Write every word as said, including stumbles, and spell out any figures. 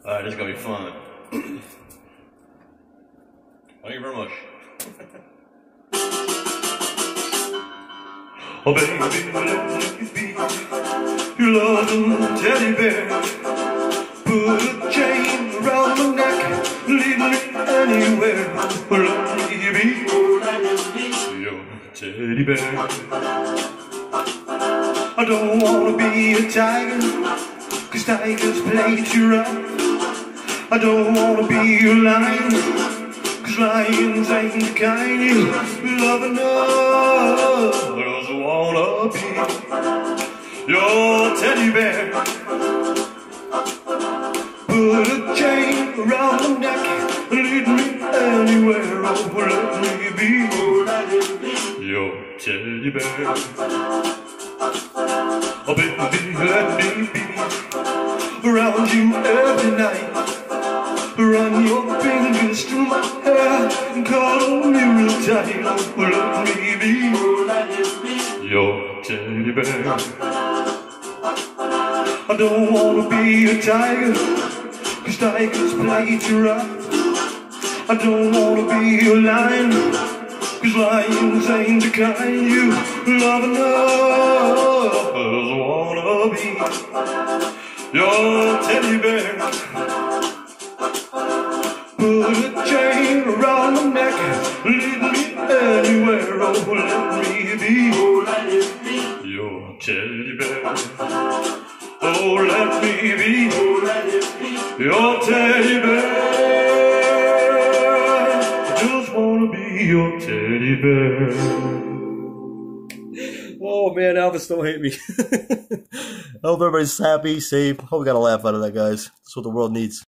Alright, this is gonna be fun. Thank you very much. Oh baby, let me be your loving teddy bear. Put a chain around my neck, lead me anywhere. Let me be your teddy bear. I don't wanna be a tiger, 'cause tigers play too rough. I don't wanna be a lion, 'cause lions ain't the kind you love enough. I just wanna be your teddy bear. Put a chain around my neck, lead me anywhere. Oh, let me be your teddy bear. Oh baby, let me be around you every night. Run your fingers through my hair and cuddle me real tight. Oh, let me be your teddy bear. I don't wanna be a tiger, 'cause tigers play too rough. I don't wanna be a lion, 'cause lions ain't the kind you love enough. I just wanna be your teddy bear. Put a chain around my neck, lead me anywhere. Oh, let me be your teddy bear. Oh, let me be your teddy bear. I just wanna be your teddy bear. Oh man, Elvis, don't hate me. I hope everybody's happy, safe. Hope we got a laugh out of that, guys. That's what the world needs.